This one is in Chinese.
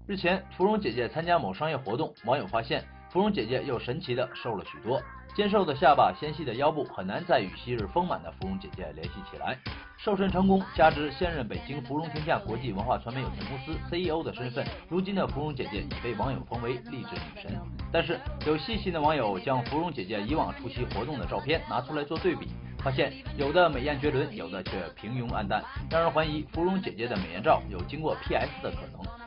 日前，芙蓉姐姐参加某商业活动，网友发现芙蓉姐姐又神奇的瘦了许多，尖瘦的下巴、纤细的腰部很难再与昔日丰满的芙蓉姐姐联系起来。瘦身成功，加之现任北京芙蓉天下国际文化传媒有限公司 CEO 的身份，如今的芙蓉姐姐已被网友封为励志女神。但是，有细心的网友将芙蓉姐姐以往出席活动的照片拿出来做对比，发现有的美艳绝伦，有的却平庸暗淡，让人怀疑芙蓉姐姐的美颜照有经过 PS 的可能。